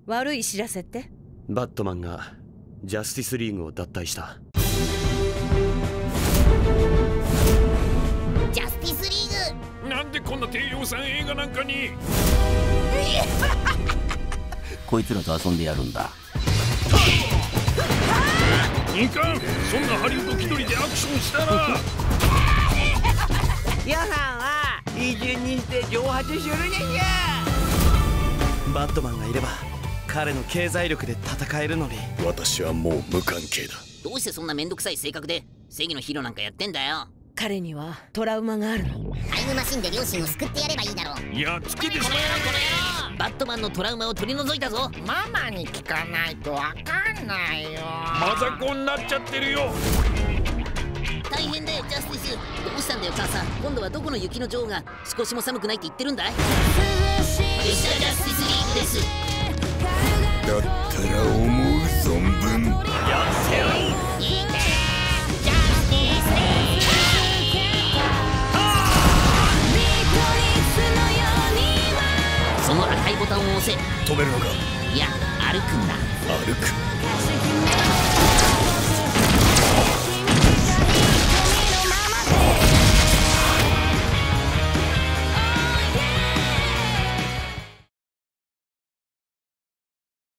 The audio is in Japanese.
悪い知らせって？ バットマンがジャスティスリーグを脱退した。 ジャスティスリーグなんでこんな低予算映画なんかにこいつらと遊んでやるんだ。 いかん、そんなハリウッド気取りでアクションしたら予算はいい順にして蒸発するねんや。 バットマンがいれば彼の経済力で戦えるのに。 私はもう無関係だ。 どうしてそんなめんどくさい性格で正義のヒーローなんかやってんだよ。 彼にはトラウマがあるの。 タイムマシンで両親を救ってやればいいだろう。 やっつけてしまえ。 バットマンのトラウマを取り除いたぞ。 ママに聞かないとわかんないよ。 マザコンになっちゃってるよ。 大変だよジャスティス。どうしたんだよ母さん。今度はどこの雪の女王が少しも寒くないって言ってるんだい。ミスタージャスティスリーグです。 だったら思う存分やってやろう。 その赤いボタンを押せ。 止めるのか。 いや歩くんだ。 歩く。